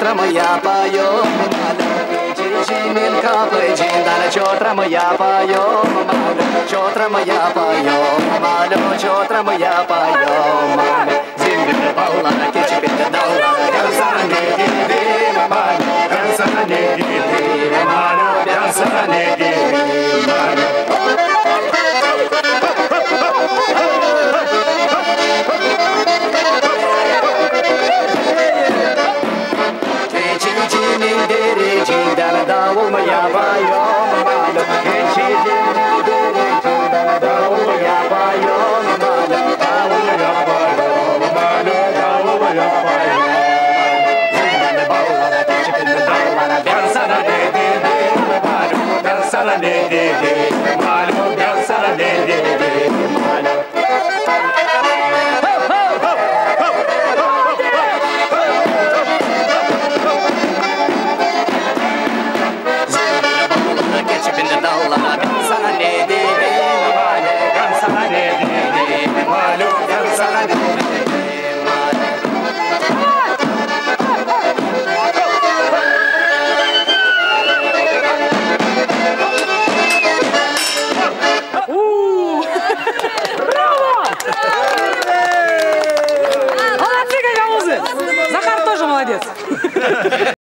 çotra mı yapıyor Cicinin kapı cindar çotra mı yapıyor Çotra mı yapıyor Malo çotra mı yapıyor Zingir ballara keçip dallara Ben sana ne diyeyim Ben sana ne diyeyim Ben sana ne diyeyim Cicinin derecinden davul yapıyor Cicinin derecinden davul yapıyor Davul yapıyor Davul yapıyor Zingirli ballara keçip dallara Ben sana ne dedim Ben sana ne dedim Ben sana ne dedim